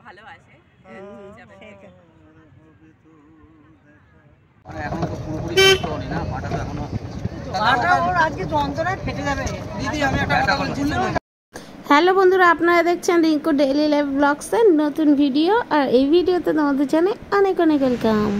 ভালোবাসে। এখনো তো পুরোপুরি সুস্থ হয়নি না, পাটা তো এখনো আজকে যন্ত্রণায় ফেটে যাবে। দিদি আমি একটা কথা বলছি। হ্যালো বন্ধুরা, আপনারা দেখছেন রিঙ্কু ডেইলি লাইফ ব্লগসের নতুন ভিডিও। আর এই ভিডিওতে তোমাদের জানাই অনেক অনেক ওয়েলকাম।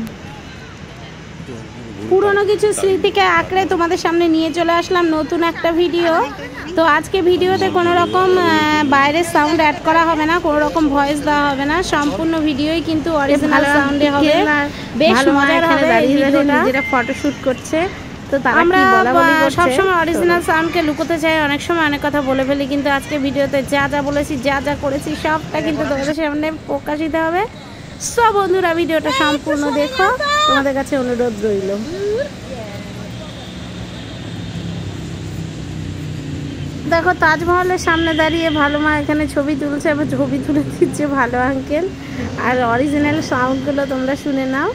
পুরনো কিছু স্মৃতিকে আঁকড়ে তোমাদের সামনে নিয়ে চলে আসলাম নতুন একটা ভিডিও। তো আজকে ভিডিওতে কোনো রকম বাইরের সাউন্ড অ্যাড করা হবে না, কোনো রকম ভয়েস দেওয়া হবে না, সম্পূর্ণ ভিডিওই কিন্তু অরিজিনাল সাউন্ডে হবে। বেশ মজার হবে এই ভিডিওটা। নিজেরা ফটোশুট করছে, তো আমরা সবসময় অরিজিনাল সাউন্ডকে লুকোতে চাই, অনেক সময় অনেক কথা বলে ফেলি, কিন্তু আজকে ভিডিওতে যা যা বলেছি, যা যা করেছি সবটা কিন্তু তোমাদের সামনে প্রকাশিত হবে। সব বন্ধুরা ভিডিওটা সম্পূর্ণ দেখো, তোমাদের কাছে অনুরোধ রইল। দেখো তাজমহলের সামনে দাঁড়িয়ে ভালো মা এখানে ছবি তুলছে এবং ছবি তুলে দিচ্ছে ভালো আঙ্কেল। আর অরিজিনাল সাউন্ডগুলো তোমরা শুনে নাও।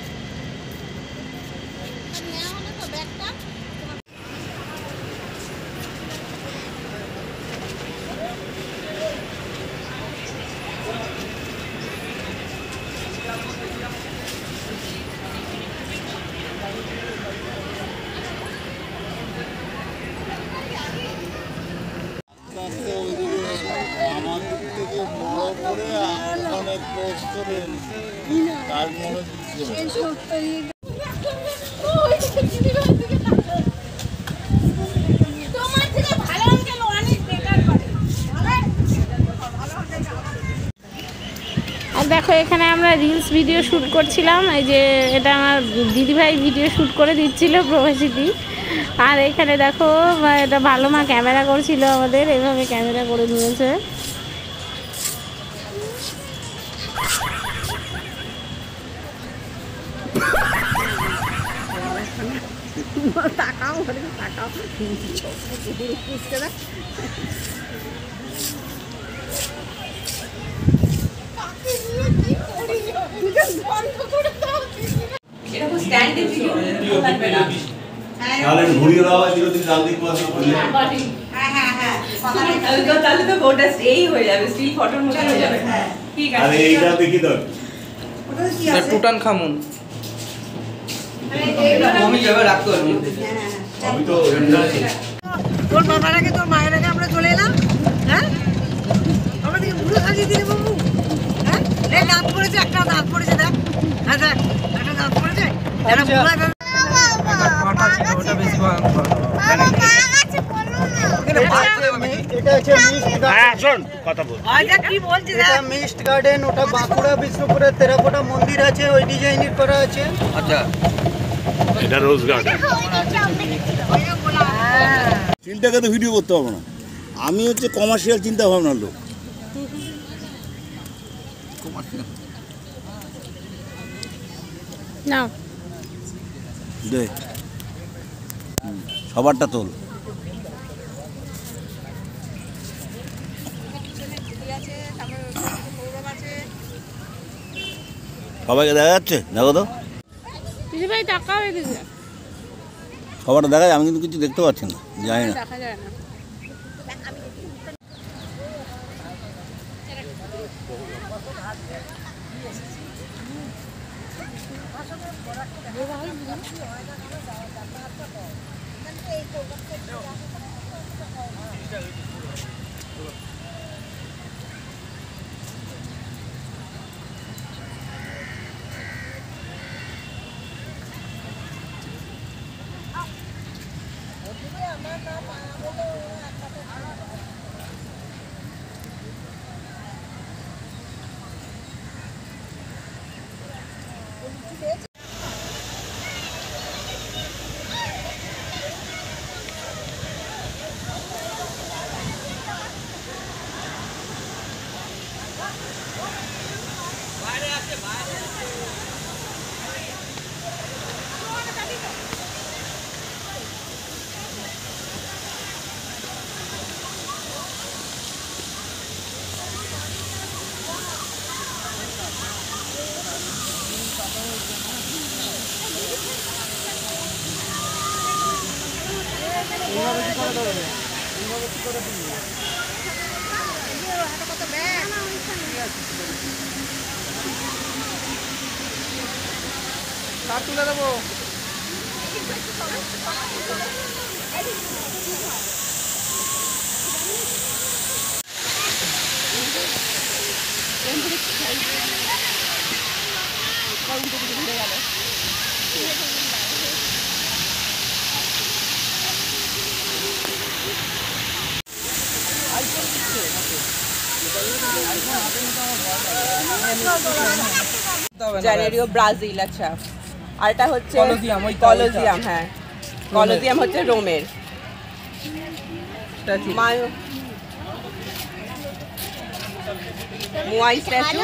আর দেখো এখানে আমরা রিলস ভিডিও শ্যুট করছিলাম, এই যে এটা আমার দিদিভাই ভিডিও শ্যুট করে দিচ্ছিল প্রবাসীদি। আর এখানে দেখো এটা ভালো মা ক্যামেরা করছিল আমাদের, এভাবে ক্যামেরা করে নিয়েছে। তাকাও তাকাও এরকম স্ট্যান্ডে ভিডিও লাগবে না। তাহলে ঘুরিয়ে দেওয়া ছিল তুমি জলদি ক্লাস করলে। হ্যাঁ হ্যাঁ হ্যাঁ তাহলে তো ফটোটা এই হয়ে যাবে, স্টিল ফটোর মতো হয়ে যাবে। ঠিক আছে, আরে এইটা দেখি তো ওটা কি আছে? টুটান খামুন আমি যাবে রাখতে পারবো। আমি তো রেন্ডার আছি। তোর বাবার আগে তোর মায়ের আগে আমরা চলে এলাম। হ্যাঁ আমরা দিকে ভুলে সাজিয়ে দিলে বাবু। হ্যাঁ রে দাঁত পড়েছে, একটা দাঁত পড়েছে দেখ। হ্যাঁ দেখ একটা দাঁত পড়েছে। এটা পুরো ওটা বেশি ভয়ঙ্কর। এটা মিস্ট গার্ডেন, ওটা বাঁকুড়া বিষ্ণুপুরের টেরাকোটা মন্দির আছে, ওই ডিজাইনের করা আছে। আচ্ছা এটা রোজ গার্ডেন। চিন্তাকে তো ভিডিও করতে হবে না, আমি হচ্ছে কমার্শিয়াল চিন্তা ভাবনার লোক। নাও দে সবারটা তোল। সবাইকে দেখা যাচ্ছে? দেখো তো দিদিভাই তাকাও এদিকে, সবারটা দেখা যায়, আমি কিন্তু কিছু দেখতে পাচ্ছি না, জানি না। দেখা যায় না। কত ব্যাগ আর তুলে দেবো। Janeiro Brazil. আচ্ছা, আর এটা হচ্ছে কলোজিয়াম, ওইটা, কলোজিয়াম। হ্যাঁ, কলোজিয়াম হচ্ছে রোমের। Moai statue.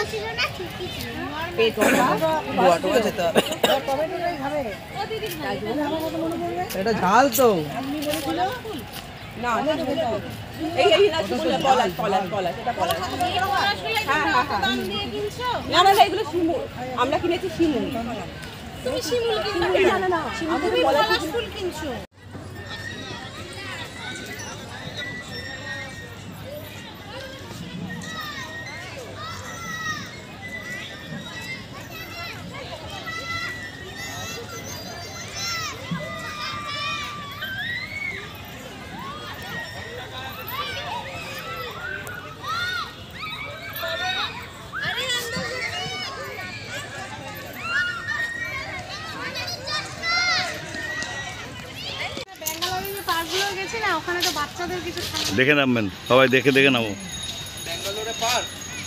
এটা ঝাল তো না, এই না, পলাশ পলাশ পলাশ, এটা পলাশ। হ্যাঁ হ্যাঁ হ্যাঁ, না না না, এগুলো শিমুল। আমরা কিনেছি শিমুল। তুমি শিমুল কিনছো? না না না, তুমি পলাশ ফুল কিনছো। দেখে নামবেন সবাই, দেখে দেখে নামো। ব্যাঙ্গালোরে পার্ক।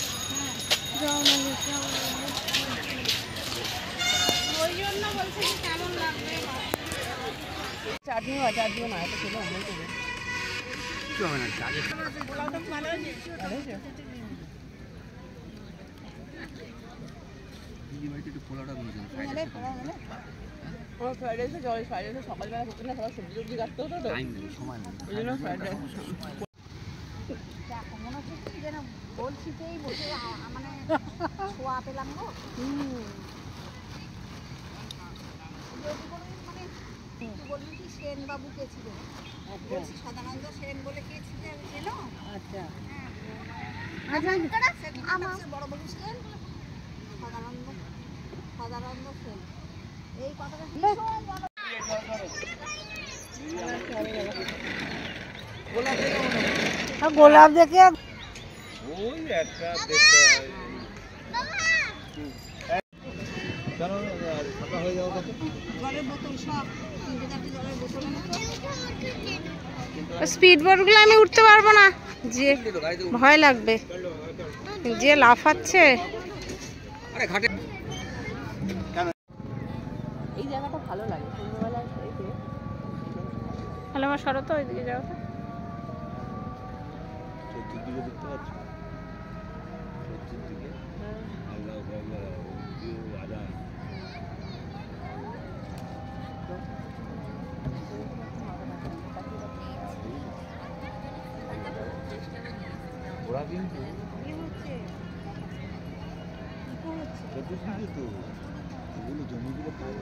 চাটনিও আছে, চাটনিও না, এটা ছিল অমল করে। ফ্রাইড রাইসে জল, ফ্রাইড রাইসে সকালবেলা হতো না, সবাই সবজি টবজি কাটতে হতো তো, ওই জন্য ফ্রাইড রাইস। সেনবাবু কে ছিল? সদানন্দ সেন বলে কে ছিলেন? আচ্ছা, আমার বড়বাবু ছিলেন সদানন্দ সেন। এই কথাটা গোলাপ দেখে ওই একটা জলের বোতল সব 3-4 জলের বোতল। স্পিড বোটগুলো আমি উঠতে পারবো না, যে ভয় লাগবে, যে লাফাচ্ছে। আরে ঘাটে এই জায়গাটা ভালো লাগে সন্ধ্যাবেলা এসে। তাহলে আমার সরো তো ওইদিকে যাও তো। চতুর্দিকে দেখতে পাচ্ছ, চতুর্দিকে আল্লাহ আকবার, আজান। ওরা কিন্তু চতুর্দিকে তো এগুলো জমিগুলো পায়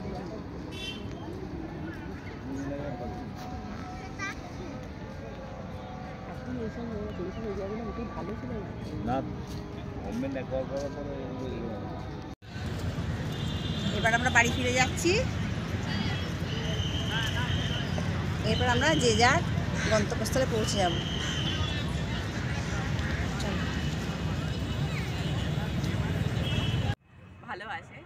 না, গভর্নমেন্ট একবার করার পরে এবার আমরা বাড়ি ফিরে যাচ্ছি। এরপর আমরা যে যার গন্তব্যস্থলে পৌঁছে যাব। ভালো আছে।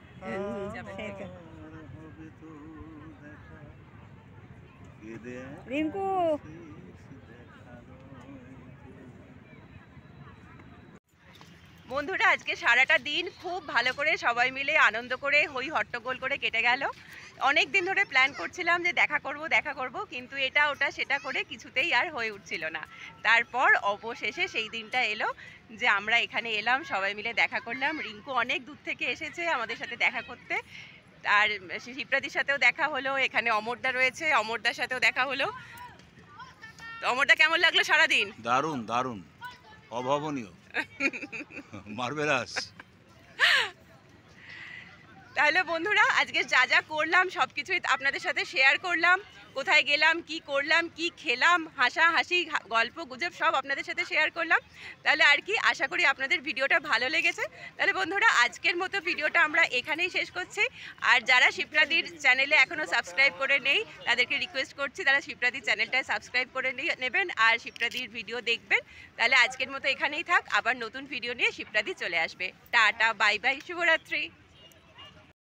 রিঙ্কু, বন্ধুরা আজকে সারাটা দিন খুব ভালো করে সবাই মিলে আনন্দ করে হই হট্টগোল করে কেটে গেল। অনেক দিন ধরে প্ল্যান করছিলাম যে দেখা করব, কিন্তু এটা ওটা সেটা করে কিছুতেই আর হয়ে উঠছিল না। তারপর অবশেষে সেই দিনটা এলো যে আমরা এখানে এলাম, সবাই মিলে দেখা করলাম। রিঙ্কু অনেক দূর থেকে এসেছে আমাদের সাথে দেখা করতে, আর শিপ্রাদির সাথেও দেখা হলো। এখানে অমরদা রয়েছে, অমরদার সাথেও দেখা হলো। তো অমরদা, কেমন লাগলো সারাদিন? দারুণ দারুণ, অভাবনীয়, মার্ভেলাস। তাহলে বন্ধুরা আজকে যা যা করলাম সব কিছুই আপনাদের সাথে শেয়ার করলাম। কোথায় গেলাম, কি করলাম, কি খেলাম, হাসাহাসি গল্প গুজব সব আপনাদের সাথে শেয়ার করলাম। তাহলে আর কি, আশা করি আপনাদের ভিডিওটা ভালো লেগেছে। তাহলে বন্ধুরা আজকের মতো ভিডিওটা আমরা এখানেই শেষ করছি। আর যারা শিপ্রাদির চ্যানেলে এখনও সাবস্ক্রাইব করে নেই তাদেরকে রিকোয়েস্ট করছি তারা শিপ্রাদির চ্যানেলটা সাবস্ক্রাইব করে নেবেন আর শিপ্রাদির ভিডিও দেখবেন। তাহলে আজকের মতো এখানেই থাক, আবার নতুন ভিডিও নিয়ে শিপ্রাদি চলে আসবে। টাটা, বাই বাই, শুভরাত্রি।